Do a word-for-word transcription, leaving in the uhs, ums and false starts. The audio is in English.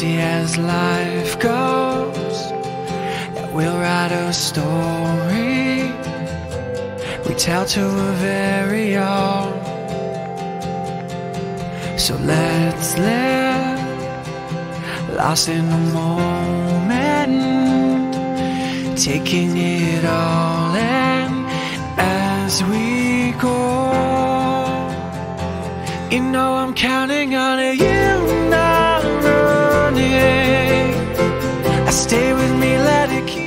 see as life goes that we'll write a story we tell to a very own. So let's live lost in the moment, taking it all in as we go. You know I'm counting on it, you not running. I stay with me, let it keep